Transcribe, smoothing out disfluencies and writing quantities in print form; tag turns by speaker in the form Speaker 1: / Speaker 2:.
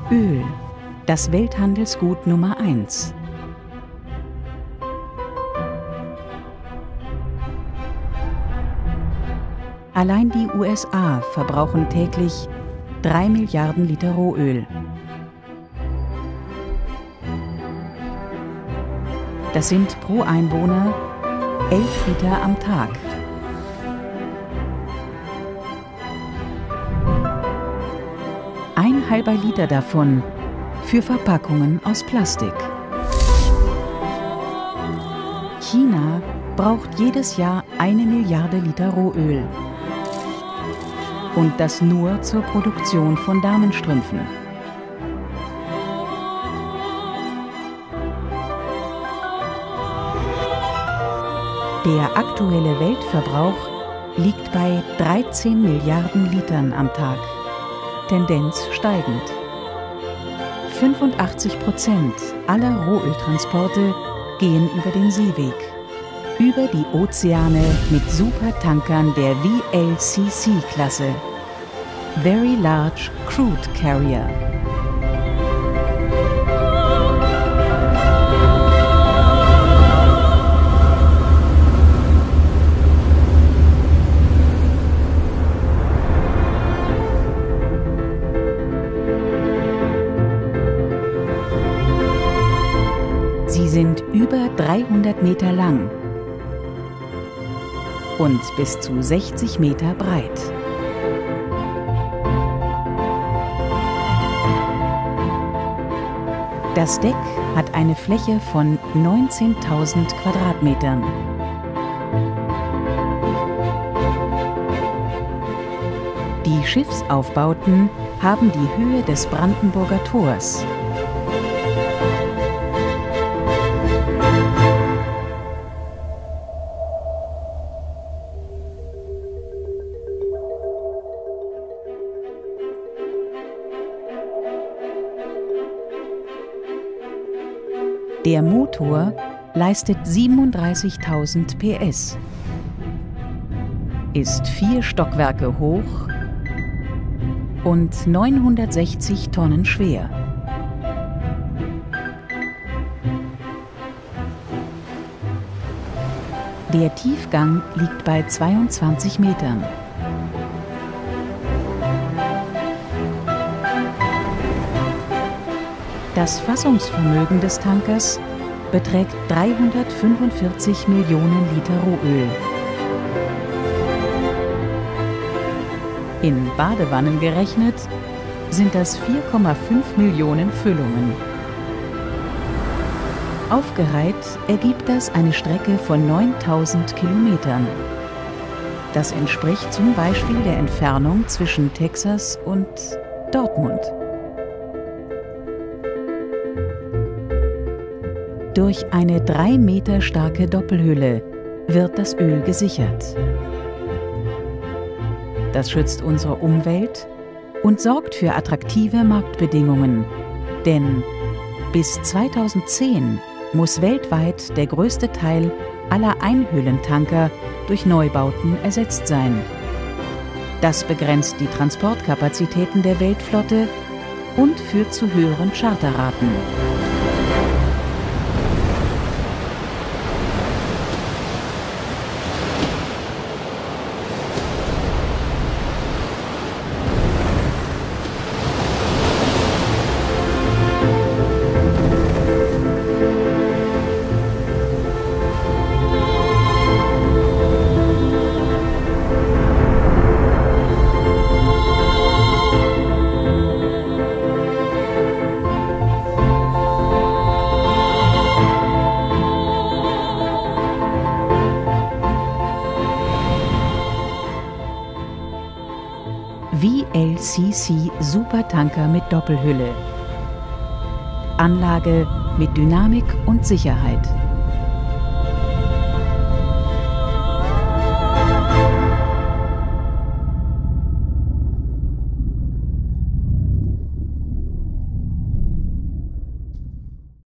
Speaker 1: Öl, das Welthandelsgut Nummer 1. Allein die USA verbrauchen täglich 3 Milliarden Liter Rohöl. Das sind pro Einwohner 11 Liter am Tag. Ein halber Liter davon für Verpackungen aus Plastik. China braucht jedes Jahr 1 Milliarde Liter Rohöl. Und das nur zur Produktion von Damenstrümpfen. Der aktuelle Weltverbrauch liegt bei 13 Milliarden Litern am Tag. Tendenz steigend. 85% aller Rohöltransporte gehen über den Seeweg. Über die Ozeane mit Supertankern der VLCC-Klasse. Very Large Crude Carrier. Sie sind über 300 Meter lang und bis zu 60 Meter breit. Das Deck hat eine Fläche von 19.000 Quadratmetern. Die Schiffsaufbauten haben die Höhe des Brandenburger Tors. Der Motor leistet 37.000 PS, ist 4 Stockwerke hoch und 960 Tonnen schwer. Der Tiefgang liegt bei 22 Metern. Das Fassungsvermögen des Tankers beträgt 345 Millionen Liter Rohöl. In Badewannen gerechnet sind das 4,5 Millionen Füllungen. Aufgereiht ergibt das eine Strecke von 9.000 Kilometern. Das entspricht zum Beispiel der Entfernung zwischen Texas und Dortmund. Durch eine 3 Meter starke Doppelhülle wird das Öl gesichert. Das schützt unsere Umwelt und sorgt für attraktive Marktbedingungen. Denn bis 2010 muss weltweit der größte Teil aller Einhüllentanker durch Neubauten ersetzt sein. Das begrenzt die Transportkapazitäten der Weltflotte und führt zu höheren Charterraten. VLCC Supertanker mit Doppelhülle. Anlage mit Dynamik und Sicherheit.